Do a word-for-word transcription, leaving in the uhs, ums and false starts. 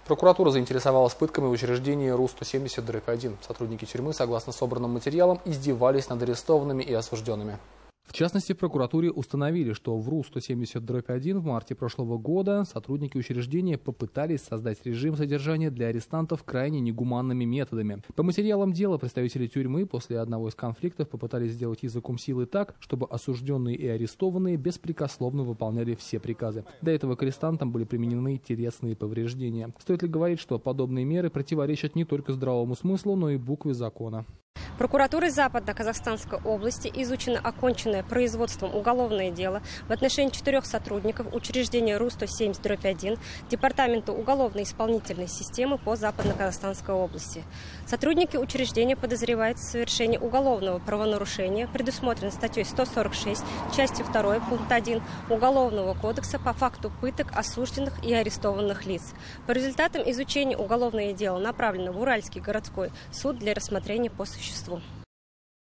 Прокуратура заинтересовалась пытками в учреждении РУ сто семьдесят дробь один. Сотрудники тюрьмы, согласно собранным материалам, издевались над арестованными и осужденными. В частности, в прокуратуре установили, что в РУ сто семьдесят дробь один в марте прошлого года сотрудники учреждения попытались создать режим содержания для арестантов крайне негуманными методами. По материалам дела представители тюрьмы после одного из конфликтов попытались сделать языком силы так, чтобы осужденные и арестованные беспрекословно выполняли все приказы. До этого к арестантам были применены телесные повреждения. Стоит ли говорить, что подобные меры противоречат не только здравому смыслу, но и букве закона? Прокуратурой Западно-Казахстанской области изучено оконченное производством уголовное дело в отношении четырех сотрудников учреждения РУ сто семьдесят дробь один Департамента уголовно-исполнительной системы по Западно-Казахстанской области. Сотрудники учреждения подозреваются в совершении уголовного правонарушения, предусмотренного статьей сто сорок шесть, частью второй, пункт один Уголовного кодекса по факту пыток осужденных и арестованных лиц. По результатам изучения уголовное дело направлено в Уральский городской суд для рассмотрения по существу.